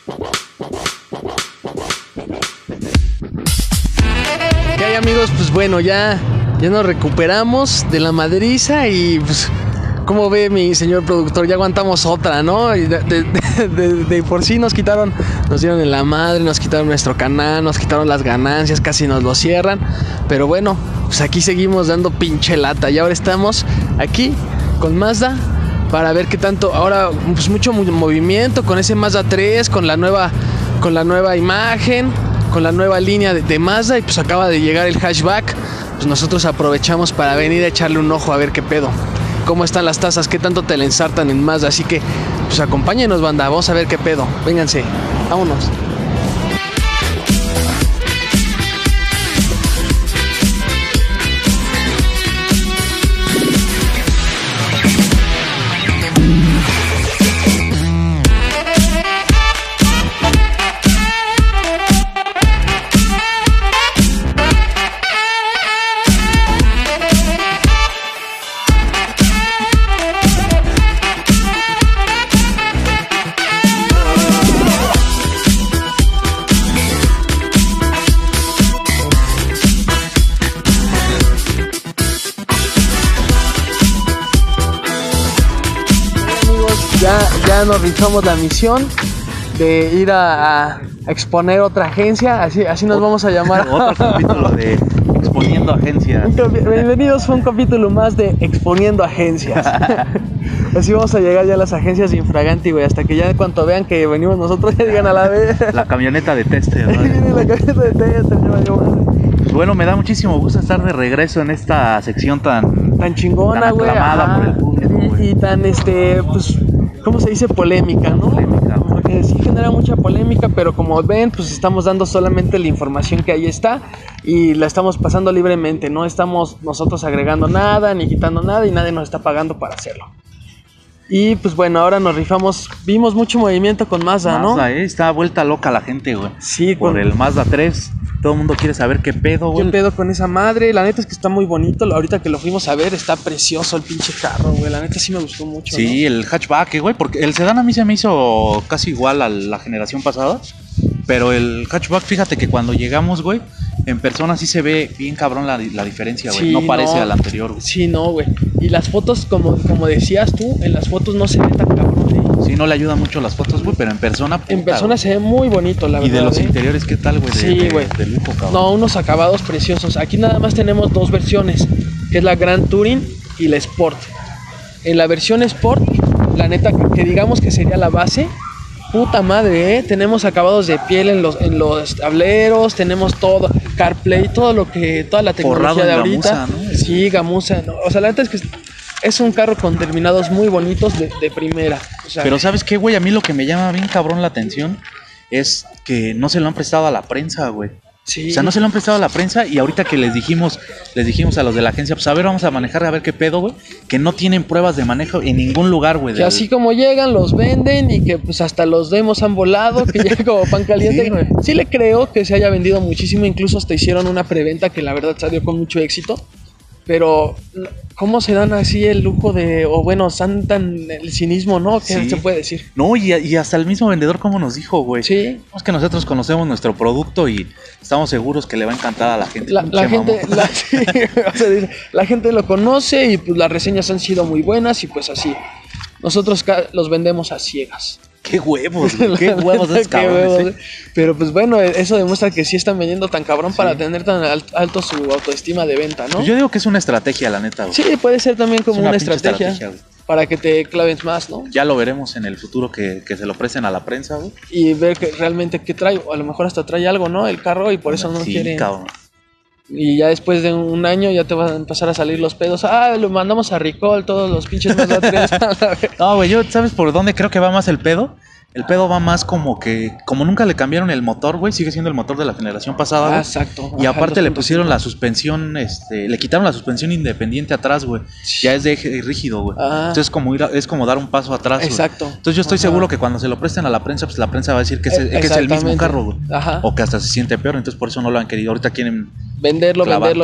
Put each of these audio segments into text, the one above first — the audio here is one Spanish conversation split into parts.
¿Qué hay, amigos? Pues bueno, ya nos recuperamos de la madriza y pues, ¿cómo ve mi señor productor? Ya aguantamos otra, ¿no? Y de por sí nos dieron en la madre, nos quitaron nuestro canal, nos quitaron las ganancias, casi nos lo cierran. Pero bueno, pues aquí seguimos dando pinche lata y ahora estamos aquí con Mazda para ver qué tanto. Ahora pues mucho movimiento con ese Mazda 3, con la nueva imagen, con la nueva línea de Mazda, y pues acaba de llegar el hatchback. Pues nosotros aprovechamos para venir a echarle un ojo a ver qué pedo, cómo están las tasas, qué tanto te la ensartan en Mazda. Así que pues acompáñenos, banda, vamos a ver qué pedo. Vénganse, vámonos. Ya nos rifamos la misión de ir a exponer otra agencia, así nos vamos a llamar. Otro capítulo de Exponiendo Agencias. Bienvenidos a un capítulo más de Exponiendo Agencias. Así vamos a llegar ya a las agencias de Infraganti, güey, hasta que ya en cuanto vean que venimos nosotros ya digan a la vez. La camioneta de tester, ¿no? Viene la camioneta de tester, pues bueno, me da muchísimo gusto estar de regreso en esta sección tan chingona, güey. Tan aclamada por el público, güey. Y tan, pues, ¿cómo se dice? Polémica, ¿no? Polémica, güey. Porque sí genera mucha polémica, pero como ven, pues estamos dando solamente la información que ahí está y la estamos pasando libremente. No estamos nosotros agregando nada, ni quitando nada, y nadie nos está pagando para hacerlo. Y pues bueno, ahora nos rifamos. Vimos mucho movimiento con Mazda, ¿no? Mazda, está vuelta loca la gente, güey. Sí, por el Mazda 3. Todo el mundo quiere saber qué pedo, güey. ¿Qué pedo con esa madre? La neta es que está muy bonito. Ahorita que lo fuimos a ver, está precioso el pinche carro, güey. La neta sí me gustó mucho. Sí, ¿no? El hatchback, güey. Porque el sedán a mí se me hizo casi igual a la generación pasada. Pero el hatchback, fíjate que cuando llegamos, güey, en persona sí se ve bien cabrón la diferencia, güey. Sí, no parece al anterior, güey. Sí, no, güey. Y las fotos, como decías tú, en las fotos no se ve tan cabrón, ¿eh? Sí, no le ayudan mucho las fotos, güey, pero en persona... En persona, güey, se ve muy bonito, la verdad. Y de los interiores, ¿qué tal, güey? Sí, güey. De lujo, cabrón. No, unos acabados preciosos. Aquí nada más tenemos dos versiones, que es la Grand Touring y la Sport. En la versión Sport, la neta, que digamos que sería la base... Puta madre, tenemos acabados de piel en los tableros, tenemos todo, CarPlay, toda la tecnología de ahorita. Gamuza, ¿no? Sí, gamuza, ¿no? O sea, la neta es que es un carro con terminados muy bonitos de primera. O sea, pero ¿sabes qué, güey? A mí lo que me llama bien cabrón la atención es que no se lo han prestado a la prensa, güey. Sí. O sea, no se lo han prestado a la prensa, y ahorita que les dijimos a los de la agencia, pues a ver, vamos a manejar, a ver qué pedo, güey, que no tienen pruebas de manejo en ningún lugar, güey. Que así como llegan, los venden, y que pues hasta los demos han volado, que ya como pan caliente. Sí, güey. Sí le creo que se haya vendido muchísimo, incluso hasta hicieron una preventa que la verdad salió con mucho éxito. Pero, ¿cómo se dan así el lujo de, o bueno, tan el cinismo, ¿no? ¿Qué sí. se puede decir? No, y hasta el mismo vendedor, como nos dijo, güey. Sí. Es que nosotros conocemos nuestro producto y estamos seguros que le va a encantar a la gente. La gente, sí, o sea, la gente lo conoce y pues las reseñas han sido muy buenas y pues así. Nosotros los vendemos a ciegas. Qué huevos, güey, qué huevos esos cabrones, ¿eh? Pero pues bueno, eso demuestra que sí están vendiendo tan cabrón, sí, para tener tan alto su autoestima de venta, ¿no? Pues yo digo que es una estrategia, la neta, güey. Sí, puede ser también como una estrategia para que te claves más, ¿no? Ya lo veremos en el futuro, que se lo presten a la prensa, güey. Y ver que realmente qué trae, o a lo mejor hasta trae algo, ¿no? El carro, y por eso no quieren. Cabrón. Y ya después de un año ya te van a empezar a salir los pedos. Lo mandamos a recall, todos los pinches Mazda 3. No, güey, yo, ¿sabes por dónde creo que va más el pedo? El pedo va más como nunca le cambiaron el motor, güey, sigue siendo el motor de la generación pasada, güey. Exacto. Y aparte le pusieron la suspensión, le quitaron la suspensión independiente atrás, güey. Ya es de eje rígido, güey. Entonces es como dar un paso atrás, güey. Exacto. Entonces yo estoy seguro que cuando se lo presten a la prensa, pues la prensa va a decir que es el mismo carro, güey. Ajá. O que hasta se siente peor, entonces por eso no lo han querido. Ahorita quieren venderlo,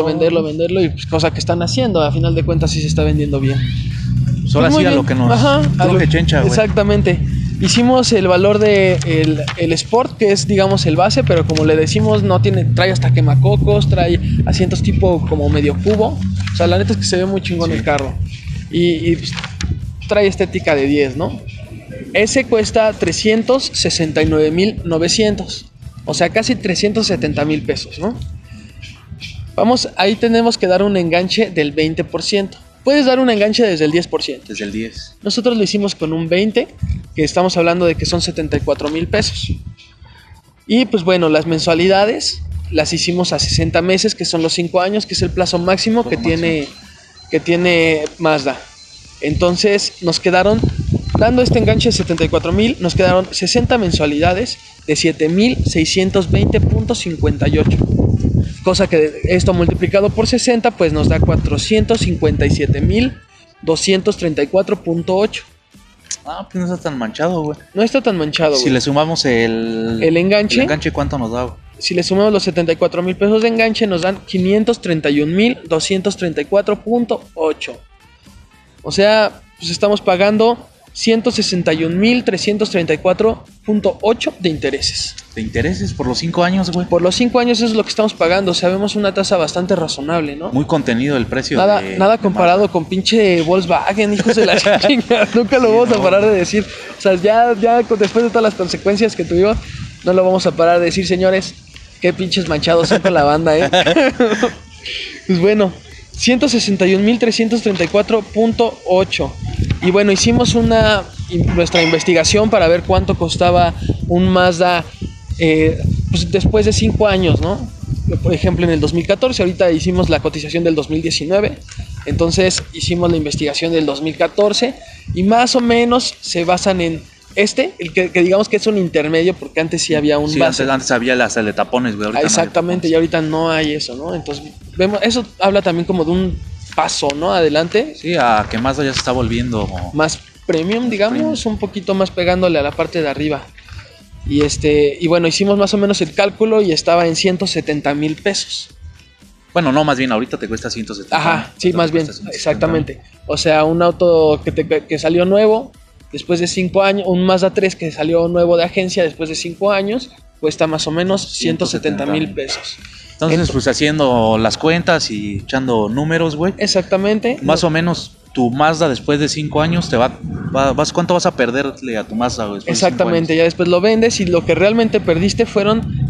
y pues cosa que están haciendo. A final de cuentas sí se está vendiendo bien. Pues ahora sí a lo que nos truje Chencha, güey. Exactamente. Hicimos el valor de el Sport, que es, digamos, el base, pero como le decimos, trae hasta quemacocos, trae asientos tipo como medio cubo. O sea, la neta es que se ve muy chingón el carro. Y pues, trae estética de 10, ¿no? Ese cuesta 369,900. O sea, casi 370,000 pesos, ¿no? Ahí tenemos que dar un enganche del 20%. Puedes dar un enganche desde el 10%. Desde el 10. Nosotros lo hicimos con un 20%, que estamos hablando de que son 74,000 pesos. Y pues bueno, las mensualidades las hicimos a 60 meses, que son los 5 años, que es el plazo máximo que tiene Mazda. Entonces nos quedaron, dando este enganche de 74,000, nos quedaron 60 mensualidades de 7,620.58. Cosa que esto multiplicado por 60 pues nos da 457,234.8. Ah, pues no está tan manchado, güey. No está tan manchado, güey. Si le sumamos el enganche. ¿El enganche cuánto nos da, güey? Si le sumamos los 74,000 pesos de enganche, nos dan 531,234.8. O sea, pues estamos pagando 161,334.8 de intereses. ¿De intereses por los 5 años, güey? Por los 5 años eso es lo que estamos pagando. O sea, vemos una tasa bastante razonable, ¿no? Muy contenido el precio. Nada comparado con pinche Volkswagen, hijos de la chingada. Nunca lo vamos a parar de decir. O sea, ya después de todas las consecuencias que tuvimos, no lo vamos a parar de decir, señores. Qué pinches manchados son con la banda, Pues bueno, 161,334.8. Y bueno, hicimos nuestra investigación para ver cuánto costaba un Mazda pues después de 5 años, ¿no? Por ejemplo, en el 2014, ahorita hicimos la cotización del 2019. Entonces hicimos la investigación del 2014 y más o menos se basan en el que digamos que es un intermedio, porque antes sí había un base. Antes había las de tapones, güey. Exactamente, y ahorita no hay eso, ¿no? Entonces, eso habla también como de un paso, ¿no? Adelante. Sí, a que Mazda ya se está volviendo más premium, digamos, un poquito más pegándole a la parte de arriba. Y bueno, hicimos más o menos el cálculo y estaba en 170,000 pesos. Bueno, no, más bien ahorita te cuesta 170. Ajá, sí, más bien, exactamente. O sea, un auto que salió nuevo después de 5 años, un Mazda 3 que salió nuevo de agencia después de 5 años, cuesta más o menos 170,000 pesos. Entonces, pues haciendo las cuentas y echando números, güey. Exactamente. Más o menos tu Mazda después de 5 años ¿cuánto vas a perderle a tu Mazda, güey? Exactamente, ya después lo vendes y lo que realmente perdiste fueron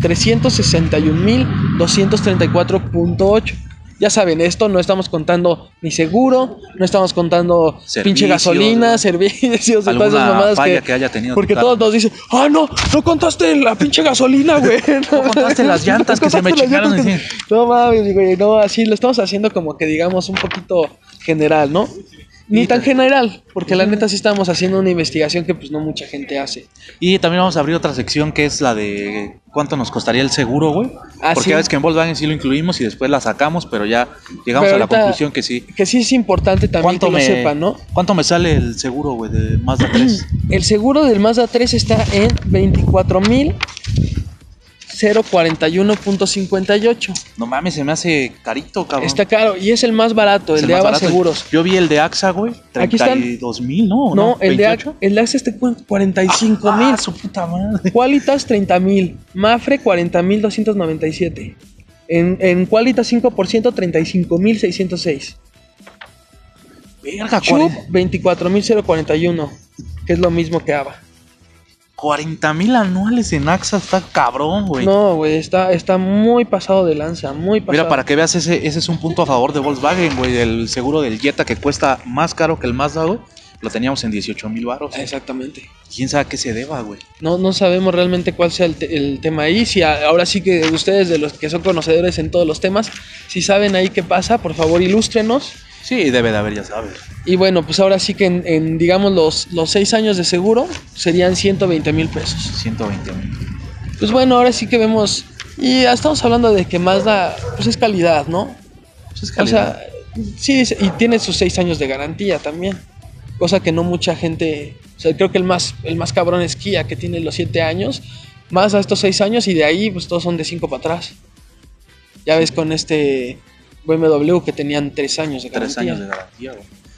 361,234.8. Ya saben, esto no estamos contando ni seguro, no estamos contando pinche gasolina, servicios, todas esas mamadas que haya tenido. Porque todos nos dicen, no contaste la pinche gasolina, güey. No contaste las llantas que se me chingaron. No mames, güey, no, así lo estamos haciendo como que digamos un poquito general, ¿no? Ni tan general, porque la neta sí estamos haciendo una investigación que pues no mucha gente hace. Y también vamos a abrir otra sección que es la de cuánto nos costaría el seguro, güey. Porque sí. A veces que en Volkswagen sí lo incluimos y después la sacamos, pero ya llegamos a la conclusión que sí. Que sí es importante también que lo sepan, ¿no? ¿Cuánto me sale el seguro, güey, de Mazda 3? El seguro del Mazda 3 está en 24,041.58. No mames, se me hace carito, cabrón. Está caro y es el más barato, el de ABA Seguros. Yo vi el de AXA, güey, 32,000, ¿no? No, el de AXA está en 45,000. Su puta madre. Qualitas 30,000, Mafre 40,297. En Qualitas 5% 35,606. Verga, Chup 24,041, que es lo mismo que ABA. 40,000 anuales en AXA, está cabrón, güey. No, güey, está muy pasado de lanza, muy pasado. Mira, para que veas, ese es un punto a favor de Volkswagen, güey. El seguro del Jetta que cuesta más caro que el Mazda, güey. Lo teníamos en 18,000 baros. Exactamente. ¿Quién sabe a qué se deba, güey? No sabemos realmente cuál sea el tema ahí. Si ahora sí que ustedes, de los que son conocedores en todos los temas, si saben ahí qué pasa, por favor ilústrenos. Sí, debe de haber, ya sabes. Y bueno, pues ahora sí que en digamos, los 6 años de seguro serían 120,000 pesos. 120,000. Pues bueno, ahora sí que vemos. Y ya estamos hablando de que Mazda, pues es calidad, ¿no? Pues es calidad. O sea, sí, y tiene sus 6 años de garantía también. Cosa que no mucha gente. O sea, creo que el más cabrón es Kia, que tiene los 7 años. Más a estos 6 años, y de ahí, pues todos son de 5 para atrás. Ya ves con BMW que tenían 3 años de garantía. 3 años de garantía, güey.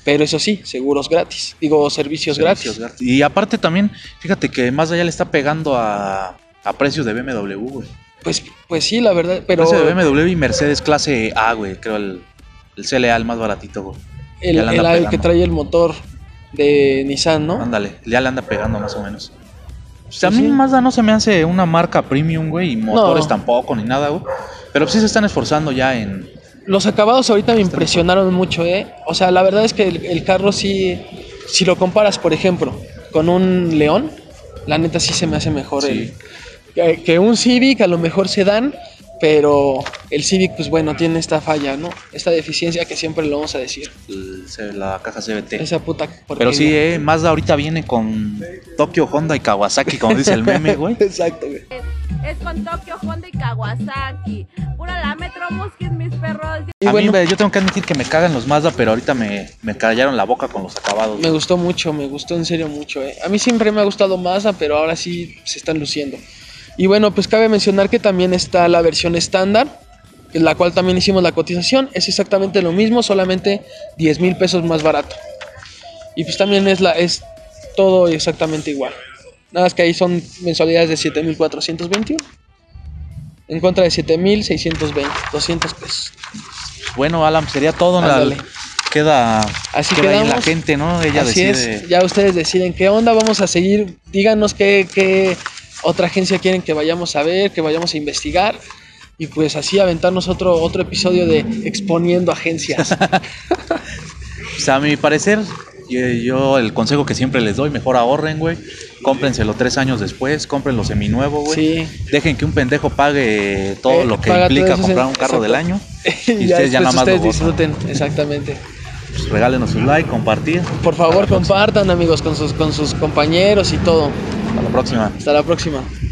Pero eso sí, seguros gratis. Digo, servicios gratis. Y aparte también, fíjate que Mazda ya le está pegando a precios de BMW, güey. Pues sí, la verdad, pero... Precio de BMW y Mercedes clase A, güey. Creo el CLA, el más baratito, güey. El que trae el motor de Nissan, ¿no? Ándale, ya le anda pegando más o menos. Pues a mí Mazda no se me hace una marca premium, güey, y motores tampoco, ni nada, güey. Pero sí se están esforzando ya en... Los acabados ahorita me impresionaron mucho, ¿eh? O sea, la verdad es que el carro sí, si lo comparas, por ejemplo, con un León, la neta sí se me hace mejor que un Civic, a lo mejor sedán, pero el Civic, pues bueno, tiene esta falla, ¿no? Esta deficiencia que siempre lo vamos a decir. La caja CVT. Esa puta porquería. Pero sí, Mazda ahorita viene con Tokio, Honda y Kawasaki, como dice el meme, güey. Exacto, güey. Es con Tokio, Honda y Kawasaki. Pura la Metro Muskis, mis perros. A mí, yo tengo que admitir que me cagan los Mazda, pero ahorita me callaron la boca con los acabados. Me gustó mucho, me gustó en serio mucho, eh. A mí siempre me ha gustado Mazda, pero ahora sí se están luciendo. Y bueno, pues cabe mencionar que también está la versión estándar, en la cual también hicimos la cotización. Es exactamente lo mismo, solamente 10,000 pesos más barato. Y pues también es todo exactamente igual. Nada más que ahí son mensualidades de 7,421 en contra de 7,620, 200 pesos. Bueno, Alan, sería todo. Queda ahí la gente, ¿no? Ella así decide. Es, ya ustedes deciden qué onda, vamos a seguir. Díganos qué otra agencia quieren que vayamos a ver, que vayamos a investigar. Y pues así aventarnos otro episodio de exponiendo agencias. Pues a mi parecer, yo el consejo que siempre les doy, mejor ahorren, güey. Cómprenselo 3 años después, cómprenlo seminuevo, güey. Sí. Dejen que un pendejo pague todo lo que implica comprar un carro del año. Y ustedes ya nada más lo disfruten, exactamente. Pues regálenos su like, compartir. Por favor, compartan, amigos, con sus compañeros y todo. Hasta la próxima. Hasta la próxima.